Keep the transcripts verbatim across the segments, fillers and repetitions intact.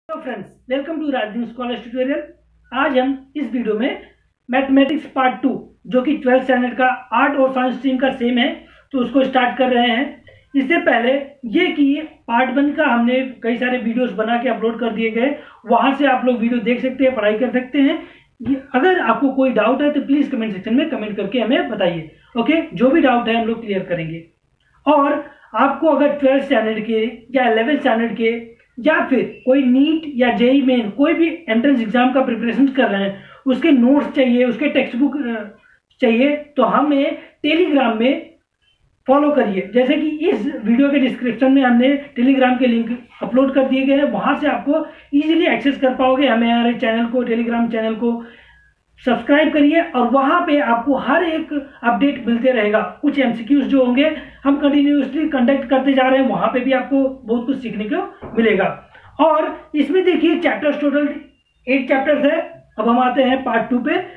Hello friends, welcome to Rajdeep Scholars tutorial. आज हम इस वीडियो में मैथमेटिक्स पार्ट टू जो कि ट्वेल्थ स्टैंडर्ड का आर्ट और साइंस स्ट्रीम का सेम है, तो उसको स्टार्ट कर रहे हैं। इससे पहले ये कि पार्ट वन का हमने कई सारे वीडियोस बना के अपलोड कर दिए गए, वहां से आप लोग वीडियो देख सकते हैं, पढ़ाई कर सकते हैं। अगर आपको कोई डाउट है तो प्लीज कमेंट सेक्शन में कमेंट करके हमें बताइए। ओके, जो भी डाउट है हम लोग क्लियर करेंगे। और आपको अगर ट्वेल्थ स्टैंडर्ड के या इलेवेंथ स्टैंडर्ड के या फिर कोई नीट या जेई मेन कोई भी एंट्रेंस एग्जाम का प्रिपरेशन कर रहे हैं, उसके नोट्स चाहिए, उसके टेक्स्ट बुक चाहिए, तो हमें टेलीग्राम में फॉलो करिए। जैसे कि इस वीडियो के डिस्क्रिप्शन में हमने टेलीग्राम के लिंक अपलोड कर दिए गए हैं, वहां से आपको इजीली एक्सेस कर पाओगे हमारे चैनल को, टेलीग्राम चैनल को सब्सक्राइब करिए और वहां पे आपको हर एक अपडेट मिलते रहेगा। कुछ एमसीक्यूज जो होंगे हम कंटिन्यूअसली कंडक्ट करते जा रहे हैं, वहां पे भी आपको बहुत कुछ सीखने को मिलेगा। और इसमें देखिए चैप्टर्स टोटल एट चैप्टर्स है। अब हम आते हैं पार्ट टू पे।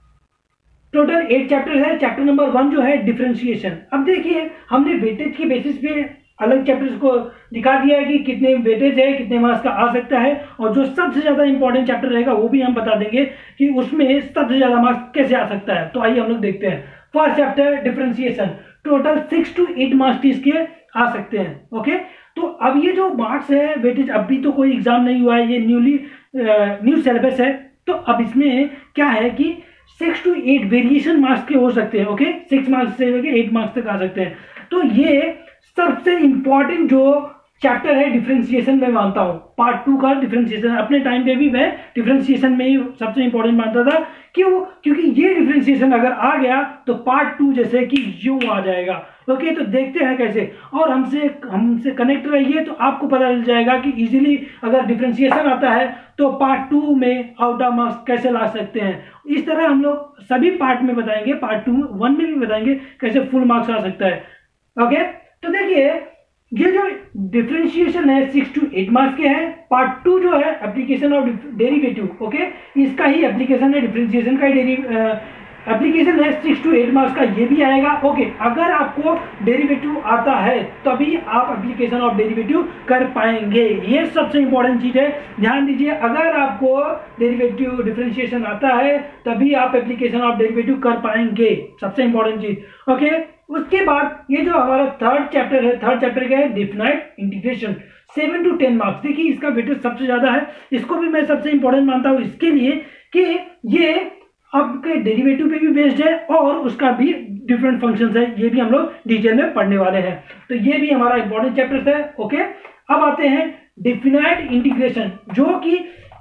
टोटल एट चैप्टर्स है। चैप्टर नंबर वन जो है डिफरेंशिएशन। अब देखिए हमने वेटेज की बेसिस पे अलग चैप्टर्स को दिखा दिया है कि कितने वेटेज है, कितने मार्क्स का आ सकता है, और जो सबसे ज्यादा इंपॉर्टेंट चैप्टर रहेगा वो भी हम बता देंगे कि उसमें सबसे ज्यादा मार्क्स कैसे आ सकता है। तो आइए हम लोग देखते हैं। First chapter differentiation, total six to eight marks इसके आ सकते हैं। ओके, तो अब ये जो मार्क्स है वेटेज, अभी तो कोई एग्जाम नहीं हुआ है, ये न्यूली न्यू सिलेबस है। तो अब इसमें क्या है कि six to eight variation marks के हो सकते हैं। ओके, सिक्स मार्क्स से लेकर एट मार्क्स तक आ सकते हैं। तो ये सबसे इंपॉर्टेंट जो चैप्टर है डिफरेंशिएशन में मानता हूं। पार्ट टू का डिफरेंशिएशन अपने टाइम पे भी मैं डिफरेंशिएशन में ही सबसे इंपॉर्टेंट मानता था। क्यों? क्योंकि ये डिफरेंशिएशन अगर आ गया तो पार्ट टू जैसे कि यूं आ जाएगा। ओके, तो देखते हैं कैसे। और हमसे हमसे कनेक्ट रहिए तो आपको पता चल जाएगा कि इजीली अगर डिफरेंशिएशन आता है तो पार्ट टू में आउट ऑफ मार्क्स कैसे ला सकते हैं। इस तरह हम लोग सभी पार्ट में बताएंगे, पार्ट टू वन में भी बताएंगे कैसे फुल मार्क्स आ सकता है। ओके, तो देखिए ये जो डिफरेंशिएशन है सिक्स टू एट मार्क्स के हैं। पार्ट टू जो है एप्लीकेशन ऑफ डेरिवेटिव, ओके, इसका ही एप्लीकेशन है, डिफरेंशिएशन का ही एप्लीकेशन है, सिक्स टू एट मार्क्स का ये भी आएगा। ओके, अगर आपको डेरिवेटिव आता है तभी आप एप्लीकेशन ऑफ डेरिवेटिव कर पाएंगे। ये सबसे इंपॉर्टेंट चीज है, ध्यान दीजिए। अगर आपको डेरिवेटिव डिफरेंशिएशन आता है तभी आप एप्लीकेशन ऑफ डेरिवेटिव कर पाएंगे, सबसे इंपॉर्टेंट चीज। ओके, उसके बाद ये जो हमारा थर्ड चैप्टर है, थर्ड चैप्टर का है definite integration, seven to ten marks. देखिए इसका वेटेज सबसे ज्यादा है, इसको भी मैं सबसे इंपॉर्टेंट मानता हूं इसके लिए कि ये आपके डेरिवेटिव पे भी बेस्ड है और उसका भी डिफरेंट फंक्शंस है। ये भी हम लोग डिटेल में पढ़ने वाले हैं, तो ये भी हमारा इंपॉर्टेंट चैप्टर है। ओके, अब आते हैं डिफिनाइट इंटीग्रेशन, जो कि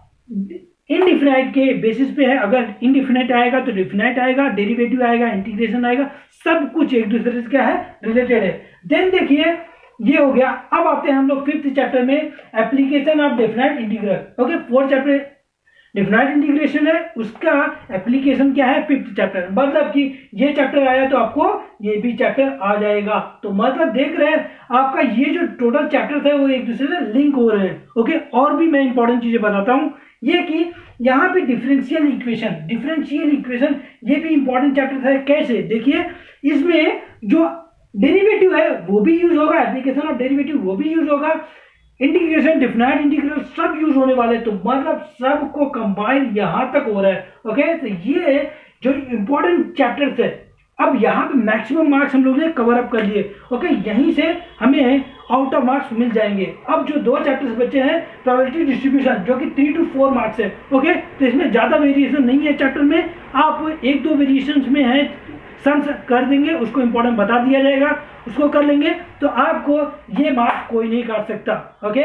इनडिफिनाइट के बेसिस पे है। अगर इनडिफिनाइट आएगा तो डिफिनाइट आएगा, डेरिवेटिव आएगा, इंटीग्रेशन आएगा, सब कुछ एक दूसरे से क्या है, रिलेटेड है। देन देखिए ये हो गया। अब आते हैं हम लोग फिफ्थ चैप्टर में, application of definite integral. Okay, fourth chapter definite integration है, उसका एप्लीकेशन क्या है, फिफ्थ चैप्टर। मतलब कि ये चैप्टर आया तो आपको ये भी चैप्टर आ जाएगा। तो मतलब देख रहे हैं आपका ये जो टोटल चैप्टर है वो एक दूसरे से लिंक हो रहे हैं। ओके, और भी मैं इंपॉर्टेंट चीजें बताता हूं, ये कि यहाँ पे डिफरेंशियल इक्वेशन, डिफरेंशियल इक्वेशन ये भी इंपॉर्टेंट चैप्टर है। कैसे? देखिए इसमें जो डेरिवेटिव है वो भी यूज होगा, एप्लीकेशन ऑफ डेरिवेटिव वो भी यूज होगा, इंटीग्रेशन, डिफिनाइट इंटीग्रल सब यूज होने वाले। तो मतलब सबको कंबाइन यहां तक हो रहा है। ओके, तो ये जो इंपॉर्टेंट चैप्टर्स है, अब यहाँ पे मैक्सिमम मार्क्स हम लोग ने कवर अप कर लिए। ओके, यहीं से हमें आउट ऑफ मार्क्स मिल जाएंगे। अब जो दो चैप्टर्स बचे हैं, प्रोबेबिलिटी डिस्ट्रीब्यूशन, जो कि थ्री टू फोर मार्क्स है। ओके, तो इसमें ज्यादा वेरिएशन नहीं है चैप्टर में, आप एक दो वेरिएशन में है सम कर देंगे, उसको इंपॉर्टेंट बता दिया जाएगा, उसको कर लेंगे तो आपको ये मार्क्स कोई नहीं काट सकता। ओके,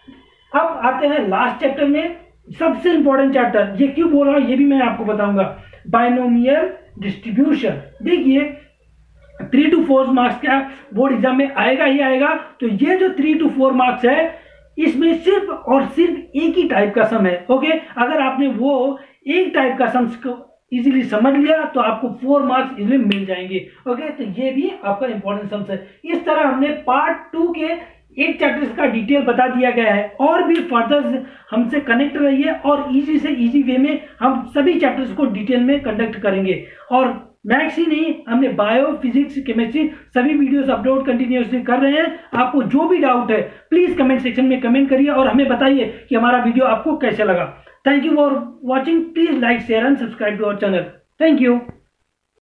अब आते हैं लास्ट चैप्टर में, सबसे इंपॉर्टेंट चैप्टर। ये क्यों बोल रहा हूं ये भी मैं आपको बताऊंगा, बाइनोमियल डिस्ट्रीब्यूशन। देखिए थ्री टू फोर मार्क्स का बोर्ड एग्जाम में आएगा ही आएगा। तो ये जो थ्री टू फोर मार्क्स है इसमें सिर्फ और सिर्फ एक ही टाइप का सम है। ओके, अगर आपने वो एक टाइप का सम इजीली समझ लिया तो आपको फोर मार्क्स इजीली मिल जाएंगे। ओके, तो ये भी आपका इंपॉर्टेंट सम्स है। इस तरह हमने पार्ट टू के एट चैप्टर्स का डिटेल बता दिया गया है। और भी फर्दर हमसे कनेक्ट रहिए और इजी से इजी वे में हम सभी चैप्टर्स को डिटेल में कंडक्ट करेंगे। और मैथ्स ही नहीं, हमने बायो, फिजिक्स, केमिस्ट्री सभी वीडियोस अपलोड कंटिन्यूसली कर रहे हैं। आपको जो भी डाउट है प्लीज कमेंट सेक्शन में कमेंट करिए और हमें बताइए कि हमारा वीडियो आपको कैसे लगा। Thank you for watching. Please like, share and subscribe to our channel. Thank you.